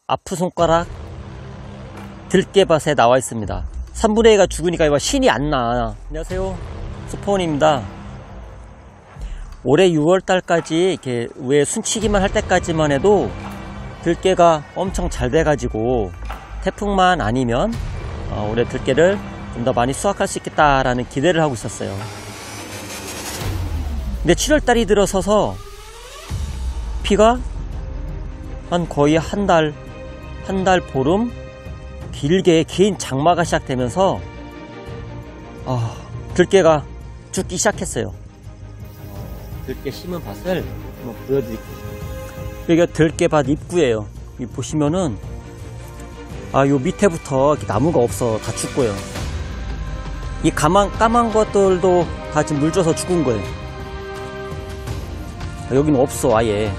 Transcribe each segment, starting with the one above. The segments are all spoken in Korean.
아프손가락 들깨밭에 나와 있습니다. 3분의 2가 죽으니까 이거 신이 안 나. 안녕하세요, 수포원입니다. 올해 6월달까지 이렇게 위에 순치기만 할 때까지만 해도 들깨가 엄청 잘 돼가지고 태풍만 아니면 올해 들깨를 좀 더 많이 수확할 수 있겠다라는 기대를 하고 있었어요. 근데 7월달이 들어서서 비가 한 거의 한 달 보름 길게 긴 장마가 시작되면서 들깨가 죽기 시작했어요. 들깨 심은 밭을 한번 보여드릴게요. 여기가 들깨밭 입구예요. 여기 보시면은 요 밑에부터 이렇게 나무가 없어. 다 죽고요. 이 까만 것들도 다 지금 물 줘서 죽은 거예요. 여기는 없어, 아예.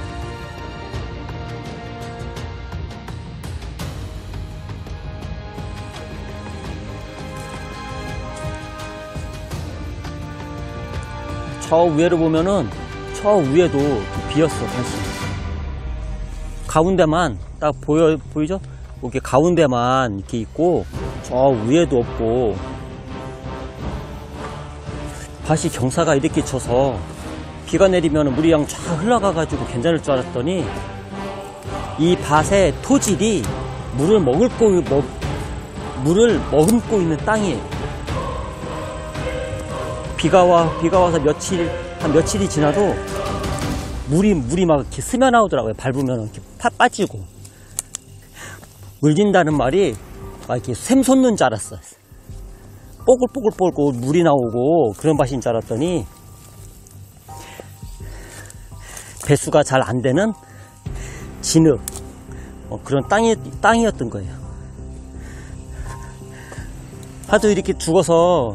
저 위에를 보면은 저 위에도 비었어. 다시 가운데만 딱 보이죠? 이렇게 가운데만 이렇게 있고 저 위에도 없고, 밭이 경사가 이렇게 쳐서 비가 내리면 물이 그냥 쫙 흘러가 가지고 괜찮을 줄 알았더니 이 밭의 토질이 물을 머금고 있는 땅이에요. 비가 와서 며칠이 지나도 물이 막 이렇게 스며 나오더라고요. 밟으면 이렇게 빠지고. 물진다는 말이 막 이렇게 샘 솟는 줄 알았어요. 뽀글뽀글 물이 나오고 그런 밭인 줄 알았더니 배수가 잘 안 되는 진흙, 그런 땅이었던 거예요. 하도 이렇게 죽어서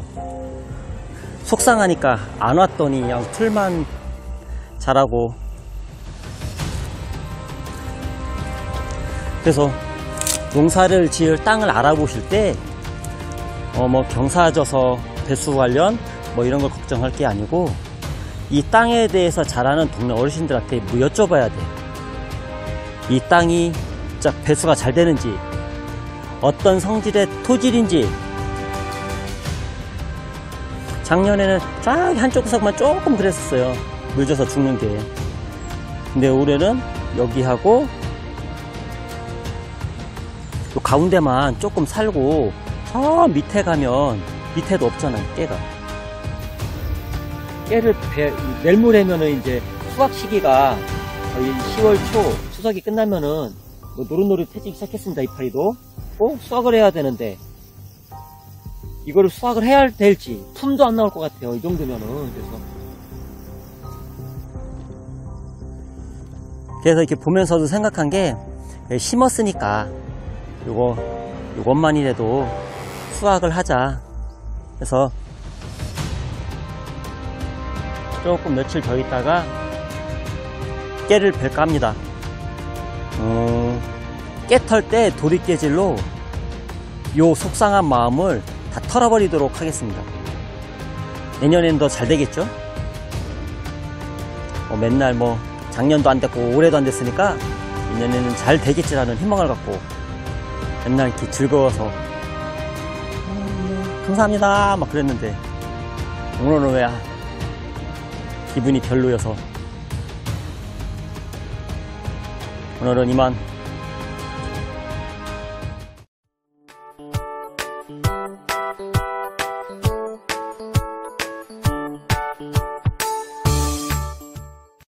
속상하니까 안 왔더니 그냥 풀만 자라고. 그래서 농사를 지을 땅을 알아보실 때 경사져서 배수 관련 이런 걸 걱정할 게 아니고 이 땅에 대해서 잘 아는 동네 어르신들한테 여쭤봐야 돼요. 이 땅이 진짜 배수가 잘 되는지, 어떤 성질의 토질인지. 작년에는 쫙 한쪽 구석만 조금 그랬었어요. 물 줘서 죽는 게. 근데 올해는 여기하고 요 가운데만 조금 살고 저 밑에 가면 밑에도 없잖아요. 깨를 내일모레면은 이제 수확 시기가 거의 10월 초, 추석이 끝나면은 노릇노릇해지기 시작했습니다. 이파리도 꼭 수확을 해야 되는데 이거를 수확을 해야 될지 품도 안 나올 것 같아요. 이 정도면은. 그래서 이렇게 보면서도 생각한 게, 심었으니까 요것만이라도 수확을 하자. 그래서 조금 며칠 더 있다가 깨를 벨까 합니다. 깨 털 때 도리깨질로 요 속상한 마음을 다 털어버리도록 하겠습니다. 내년에는 더 잘 되겠죠? 맨날 작년도 안 됐고 올해도 안 됐으니까 내년에는 잘 되겠지라는 희망을 갖고 맨날 이렇게 즐거워서 감사합니다 막 그랬는데, 오늘은 왜 기분이 별로여서 오늘은 이만.